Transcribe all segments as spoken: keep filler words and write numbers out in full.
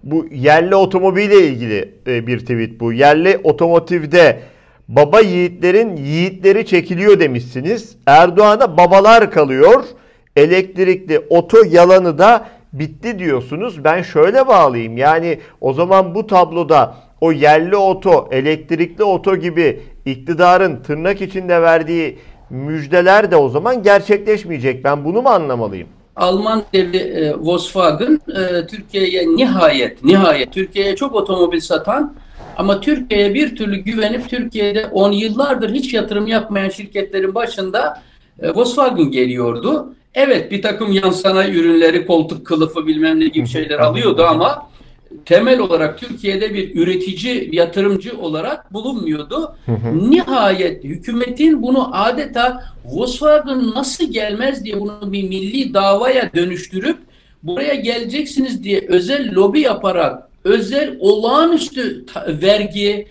Bu yerli otomobille ilgili e, bir tweet bu. Yerli otomotivde baba yiğitlerin yiğitleri çekiliyor demişsiniz. Erdoğan'a babalar kalıyor. Elektrikli oto yalanı da bitti diyorsunuz. Ben şöyle bağlayayım. Yani o zaman bu tabloda o yerli oto, elektrikli oto gibi iktidarın tırnak içinde verdiği müjdeler de o zaman gerçekleşmeyecek. Ben bunu mu anlamalıyım? Alman devi e, Volkswagen e, Türkiye'ye nihayet nihayet Türkiye'ye çok otomobil satan ama Türkiye'ye bir türlü güvenip Türkiye'de on yıllardır hiç yatırım yapmayan şirketlerin başında e, Volkswagen geliyordu. Evet, bir takım yan sanayi ürünleri, koltuk kılıfı bilmem ne gibi şeyler alıyordu ama temel olarak Türkiye'de bir üretici, yatırımcı olarak bulunmuyordu. Hı hı. Nihayet hükümetin bunu adeta Volkswagen nasıl gelmez diye bunu bir milli davaya dönüştürüp buraya geleceksiniz diye özel lobi yaparak özel olağanüstü vergi,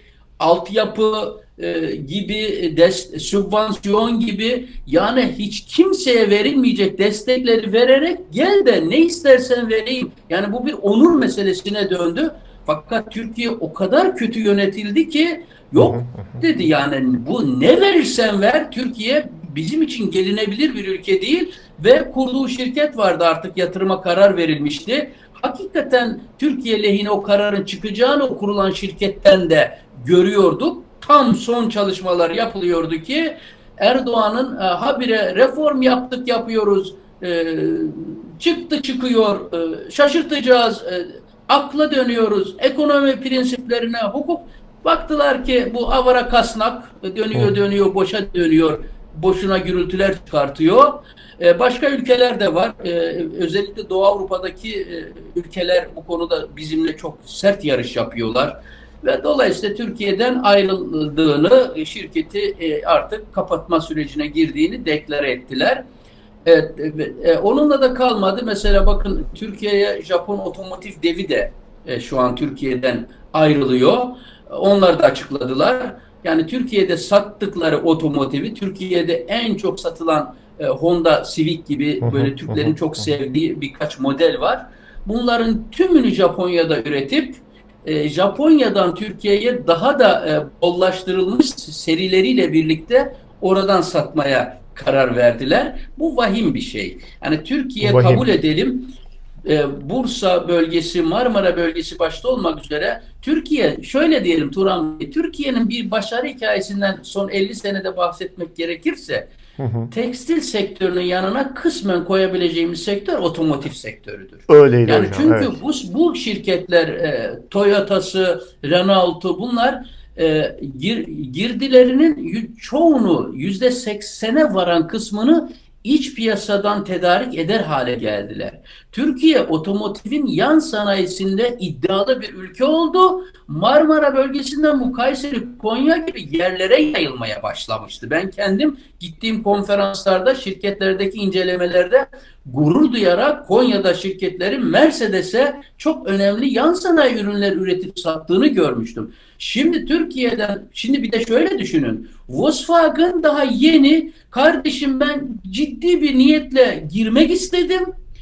altyapı e, gibi, des, sübvansiyon gibi, yani hiç kimseye verilmeyecek destekleri vererek gel de ne istersen vereyim. Yani bu bir onur meselesine döndü. Fakat Türkiye o kadar kötü yönetildi ki yok dedi, yani bu ne verirsen ver, Türkiye bizim için gelinebilir bir ülke değil ve kurduğu şirket vardı, artık yatırıma karar verilmişti. Hakikaten Türkiye lehine o kararın çıkacağını o kurulan şirketten de görüyorduk. Tam son çalışmalar yapılıyordu ki Erdoğan'ın e, habire reform yaptık yapıyoruz, e, çıktı çıkıyor, e, şaşırtacağız, e, akla dönüyoruz, ekonomi prensiplerine, hukuk. Baktılar ki bu avara kasnak dönüyor dönüyor boşa dönüyor, boşuna gürültüler çıkartıyor. Ee, başka ülkeler de var. Ee, özellikle Doğu Avrupa'daki e, ülkeler bu konuda bizimle çok sert yarış yapıyorlar. Ve dolayısıyla Türkiye'den ayrıldığını, şirketi e, artık kapatma sürecine girdiğini deklare ettiler. Evet, e, onunla da kalmadı. Mesela bakın, Türkiye'ye Japon otomotiv devi de e, şu an Türkiye'den ayrılıyor. Onlar da açıkladılar. Yani Türkiye'de sattıkları otomotivi, Türkiye'de en çok satılan e, Honda Civic gibi böyle Türklerin çok sevdiği birkaç model var. Bunların tümünü Japonya'da üretip e, Japonya'dan Türkiye'ye daha da e, bollaştırılmış serileriyle birlikte oradan satmaya karar verdiler. Bu vahim bir şey. Yani Türkiye, Vahim. kabul edelim, e, Bursa bölgesi, Marmara bölgesi başta olmak üzere Türkiye, şöyle diyelim Turan Bey, Türkiye'nin bir başarı hikayesinden son elli senede bahsetmek gerekirse Hı hı. tekstil sektörünün yanına kısmen koyabileceğimiz sektör otomotiv sektörüdür. Öyleydi Yani hocam. çünkü Evet. bu, bu şirketler e, Toyota'sı, Renault'u, bunlar e, gir, girdilerinin çoğunu, yüzde seksene varan kısmını iç piyasadan tedarik eder hale geldiler. Türkiye otomotivin yan sanayisinde iddialı bir ülke oldu. Marmara bölgesinden bu Kayseri, Konya gibi yerlere yayılmaya başlamıştı. Ben kendim gittiğim konferanslarda, şirketlerdeki incelemelerde gurur duyarak Konya'da şirketlerin Mercedes'e çok önemli yan sanayi ürünler üretip sattığını görmüştüm. Şimdi Türkiye'den, şimdi bir de şöyle düşünün. Volkswagen daha yeni, kardeşim ben ciddi bir niyetle girmek istedim.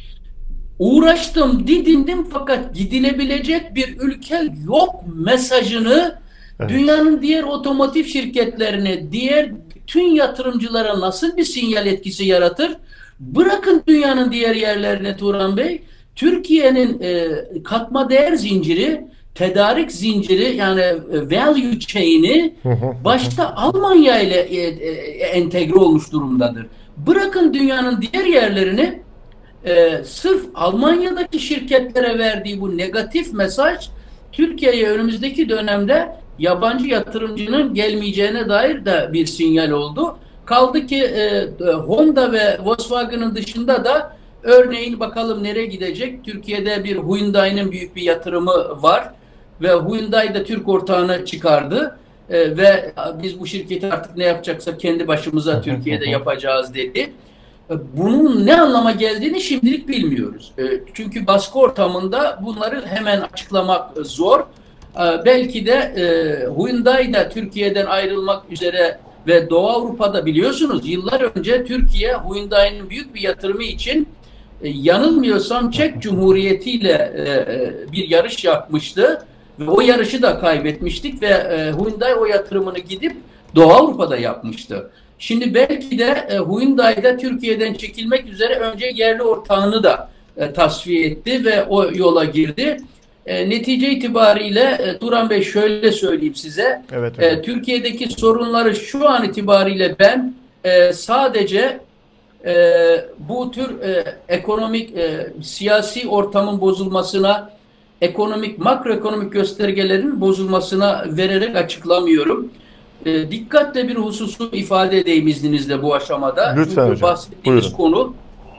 Uğraştım, didindim fakat gidilebilecek bir ülke yok mesajını Evet. dünyanın diğer otomotiv şirketlerine, diğer bütün yatırımcılara nasıl bir sinyal etkisi yaratır? Bırakın dünyanın diğer yerlerine Turan Bey, Türkiye'nin e, katma değer zinciri, tedarik zinciri, yani e, value chain'i başta Almanya ile e, e, entegre olmuş durumdadır. Bırakın dünyanın diğer yerlerini, e, sırf Almanya'daki şirketlere verdiği bu negatif mesaj Türkiye'ye önümüzdeki dönemde yabancı yatırımcının gelmeyeceğine dair de bir sinyal oldu. Kaldı ki e, Honda ve Volkswagen'ın dışında da örneğin bakalım nereye gidecek? Türkiye'de bir Hyundai'nin büyük bir yatırımı var ve Hyundai de Türk ortağını çıkardı. E, ve biz bu şirketi artık ne yapacaksak kendi başımıza Türkiye'de yapacağız dedi. Bunun ne anlama geldiğini şimdilik bilmiyoruz. Çünkü baskı ortamında bunları hemen açıklamak zor. Belki de Hyundai da Türkiye'den ayrılmak üzere ve Doğu Avrupa'da, biliyorsunuz, yıllar önce Türkiye Hyundai'nin büyük bir yatırımı için e, yanılmıyorsam Çek Cumhuriyeti ile e, bir yarış yapmıştı ve o yarışı da kaybetmiştik ve e, Hyundai o yatırımını gidip Doğu Avrupa'da yapmıştı. Şimdi belki de e, Hyundai'de Türkiye'den çekilmek üzere önce yerli ortağını da e, tasfiye etti ve o yola girdi. E, netice itibariyle e, Turan Bey şöyle söyleyeyim size. Evet, e, Türkiye'deki sorunları şu an itibariyle ben e, sadece e, bu tür e, ekonomik e, siyasi ortamın bozulmasına, ekonomik makroekonomik göstergelerin bozulmasına vererek açıklamıyorum. E, dikkatle bir hususu ifade edeyim izninizle bu aşamada. Lütfen Çünkü hocam. bahsettiğimiz Buyurun. konu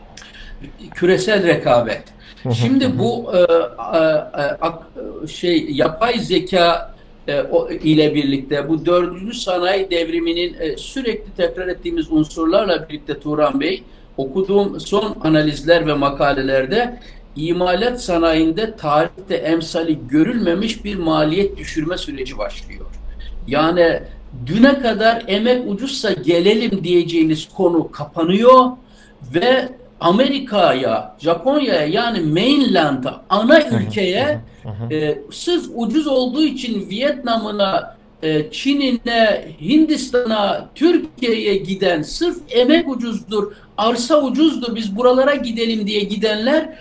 küresel rekabet. Şimdi bu e, e, e, şey yapay zeka e, o, ile birlikte bu dördüncü sanayi devriminin e, sürekli tekrar ettiğimiz unsurlarla birlikte Turan Bey, okuduğum son analizler ve makalelerde imalat sanayinde tarihte emsali görülmemiş bir maliyet düşürme süreci başlıyor. Yani düne kadar emek ucuzsa gelelim diyeceğiniz konu kapanıyor ve Amerika'ya, Japonya'ya yani mainland'a, ana ülkeye e, sırf ucuz olduğu için Vietnam'ına, e, Çin'ine, Hindistan'a, Türkiye'ye giden, sırf emek ucuzdur, arsa ucuzdur, biz buralara gidelim diye gidenler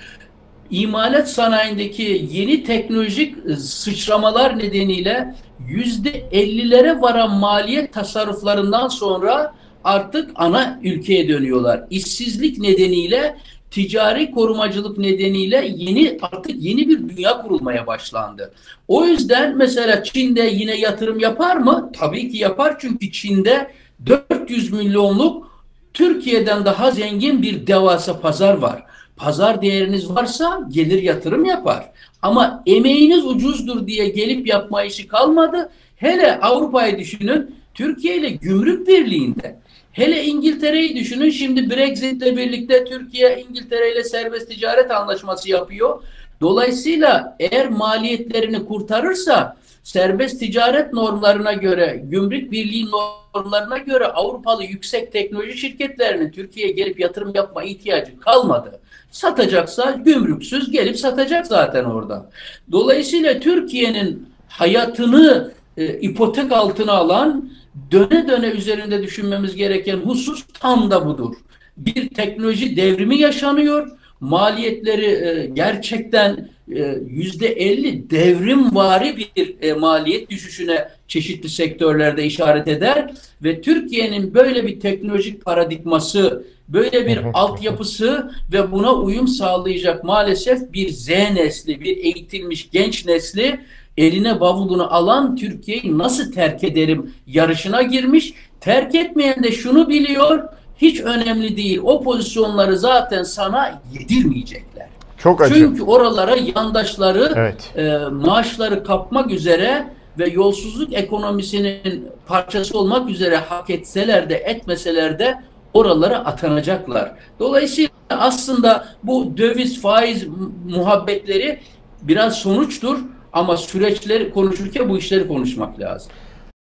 imalat sanayindeki yeni teknolojik sıçramalar nedeniyle yüzde ellilere varan maliyet tasarruflarından sonra artık ana ülkeye dönüyorlar. İşsizlik nedeniyle, ticari korumacılık nedeniyle yeni artık yeni bir dünya kurulmaya başlandı. O yüzden mesela Çin'de yine yatırım yapar mı? Tabii ki yapar, çünkü Çin'de dört yüz milyonluk Türkiye'den daha zengin bir devasa pazar var. Pazar değeriniz varsa gelir yatırım yapar. Ama emeğiniz ucuzdur diye gelip yapma işi kalmadı. Hele Avrupa'yı düşünün, Türkiye ile gümrük birliğinde. Hele İngiltere'yi düşünün, şimdi Brexit'le birlikte Türkiye İngiltere ile serbest ticaret anlaşması yapıyor. Dolayısıyla eğer maliyetlerini kurtarırsa serbest ticaret normlarına göre, gümrük birliği normlarına göre Avrupalı yüksek teknoloji şirketlerinin Türkiye'ye gelip yatırım yapma ihtiyacı kalmadı. Satacaksa gümrüksüz gelip satacak zaten orada. Dolayısıyla Türkiye'nin hayatını e, ipotek altına alan, döne döne üzerinde düşünmemiz gereken husus tam da budur. Bir teknoloji devrimi yaşanıyor. Maliyetleri e, gerçekten yüzde elli devrimvari bir e, maliyet düşüşüne çeşitli sektörlerde işaret eder ve Türkiye'nin böyle bir teknolojik paradigması, böyle bir altyapısı ve buna uyum sağlayacak maalesef bir Z nesli, bir eğitilmiş genç nesli eline bavulunu alan Türkiye'yi nasıl terk ederim yarışına girmiş. Terk etmeyen de şunu biliyor, hiç önemli değil, o pozisyonları zaten sana yedirmeyecekler. Çok acı. Çünkü oralara yandaşları, evet. e, maaşları kapmak üzere ve yolsuzluk ekonomisinin parçası olmak üzere hak etseler de etmeseler de oralara atanacaklar. Dolayısıyla aslında bu döviz faiz muhabbetleri biraz sonuçtur ama süreçleri konuşurken bu işleri konuşmak lazım.